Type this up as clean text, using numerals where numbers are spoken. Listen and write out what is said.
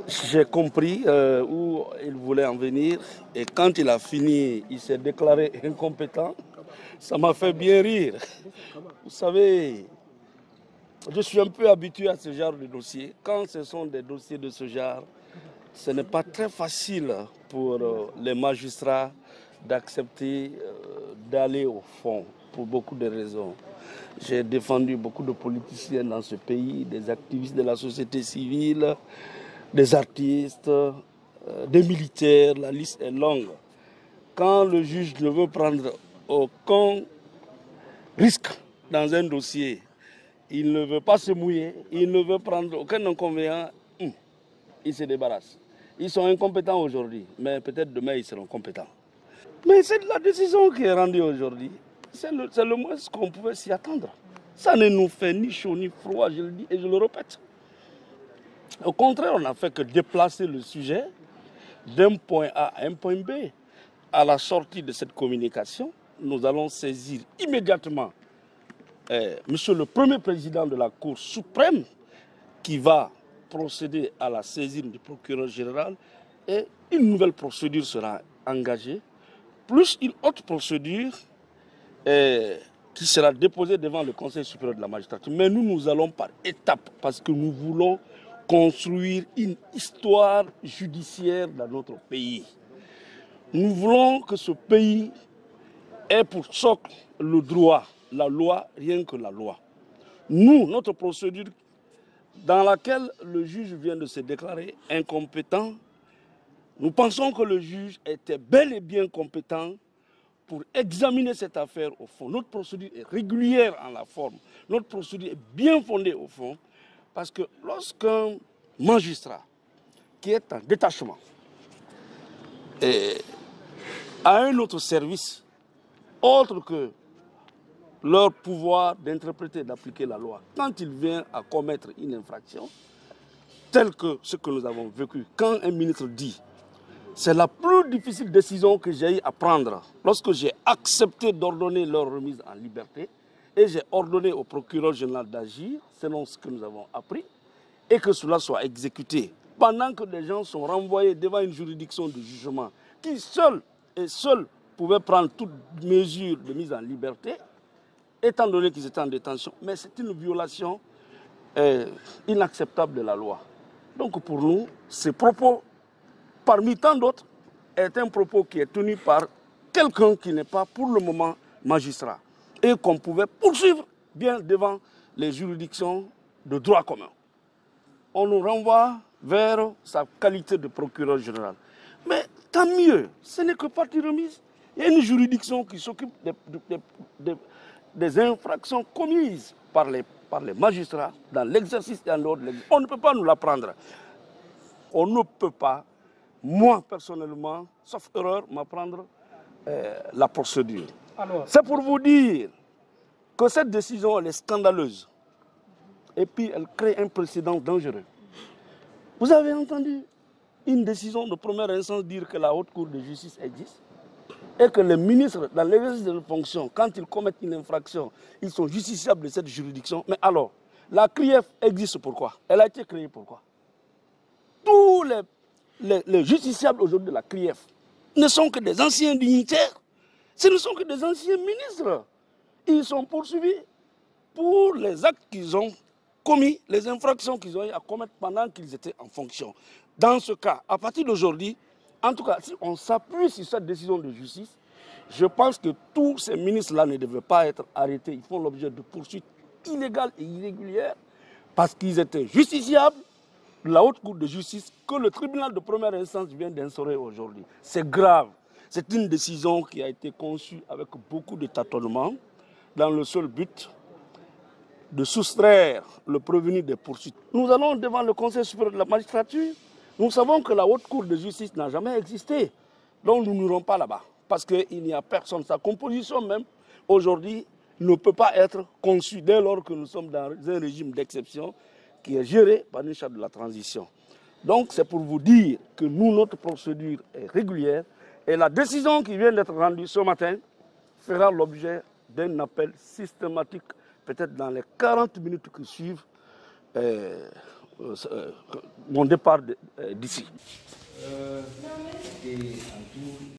J'ai compris où il voulait en venir et quand il a fini, il s'est déclaré incompétent. Ça m'a fait bien rire. Vous savez, je suis un peu habitué à ce genre de dossier. Quand ce sont des dossiers de ce genre, ce n'est pas très facile pour les magistrats d'accepter d'aller au fond pour beaucoup de raisons. J'ai défendu beaucoup de politiciens dans ce pays, des activistes de la société civile, des artistes, des militaires, la liste est longue. Quand le juge ne veut prendre aucun risque dans un dossier, il ne veut pas se mouiller, il ne veut prendre aucun inconvénient, il se débarrasse. Ils sont incompétents aujourd'hui, mais peut-être demain ils seront compétents. Mais c'est la décision qui est rendue aujourd'hui. C'est le moins qu'on pouvait s'y attendre. Ça ne nous fait ni chaud ni froid, je le dis et je le répète. Au contraire, on n'a fait que déplacer le sujet d'un point A à un point B. À la sortie de cette communication, nous allons saisir immédiatement Monsieur le Premier Président de la Cour suprême qui va procéder à la saisine du procureur général et une nouvelle procédure sera engagée, plus une autre procédure qui sera déposée devant le Conseil supérieur de la magistrature. Mais nous allons par étapes parce que nous voulons construire une histoire judiciaire dans notre pays. Nous voulons que ce pays ait pour socle le droit, la loi, rien que la loi. Nous, notre procédure dans laquelle le juge vient de se déclarer incompétent, nous pensons que le juge était bel et bien compétent pour examiner cette affaire au fond. Notre procédure est régulière en la forme. Notre procédure est bien fondée au fond. Parce que lorsqu'un magistrat qui est en détachement a un autre service autre que leur pouvoir d'interpréter, d'appliquer la loi, quand il vient à commettre une infraction, telle que ce que nous avons vécu, quand un ministre dit c'est la plus difficile décision que j'ai eu à prendre lorsque j'ai accepté d'ordonner leur remise en liberté et j'ai ordonné au procureur général d'agir selon ce que nous avons appris et que cela soit exécuté pendant que des gens sont renvoyés devant une juridiction de jugement qui seule pouvait prendre toute mesure de mise en liberté étant donné qu'ils étaient en détention. Mais c'est une violation inacceptable de la loi. Donc pour nous, ces propos parmi tant d'autres, est un propos qui est tenu par quelqu'un qui n'est pas pour le moment magistrat et qu'on pouvait poursuivre bien devant les juridictions de droit commun. On nous renvoie vers sa qualité de procureur général. Mais tant mieux, ce n'est que partie remise. Il y a une juridiction qui s'occupe des infractions commises par les magistrats dans l'exercice et en dehors de l'exercice. On ne peut pas nous la prendre. On ne peut pas, moi personnellement, sauf erreur, m'apprendre la procédure. C'est pour vous dire que cette décision, elle est scandaleuse. Et puis, elle crée un précédent dangereux. Vous avez entendu une décision de première instance dire que la Haute Cour de justice existe et que les ministres, dans l'exercice de leurs fonctions, quand ils commettent une infraction, ils sont justiciables de cette juridiction. Mais alors, la CRIEF existe pourquoi? Elle a été créée pourquoi? Tous les justiciables aujourd'hui de la CRIEF ne sont que des anciens dignitaires, ce ne sont que des anciens ministres. Ils sont poursuivis pour les actes qu'ils ont commis, les infractions qu'ils ont eu à commettre pendant qu'ils étaient en fonction. Dans ce cas, à partir d'aujourd'hui, en tout cas, si on s'appuie sur cette décision de justice, je pense que tous ces ministres-là ne devaient pas être arrêtés. Ils font l'objet de poursuites illégales et irrégulières parce qu'ils étaient justiciables de la Haute Cour de justice que le tribunal de première instance vient d'instaurer aujourd'hui. C'est grave. C'est une décision qui a été conçue avec beaucoup de tâtonnements dans le seul but de soustraire le prévenu des poursuites. Nous allons devant le Conseil supérieur de la magistrature. Nous savons que la Haute Cour de justice n'a jamais existé. Donc nous n'irons pas là-bas. Parce qu'il n'y a personne. Sa composition même, aujourd'hui, ne peut pas être conçue dès lors que nous sommes dans un régime d'exception qui est géré par une charte de la transition. Donc c'est pour vous dire que nous, notre procédure est régulière et la décision qui vient d'être rendue ce matin fera l'objet d'un appel systématique, peut-être dans les 40 minutes qui suivent, mon départ d'ici. Et en tout,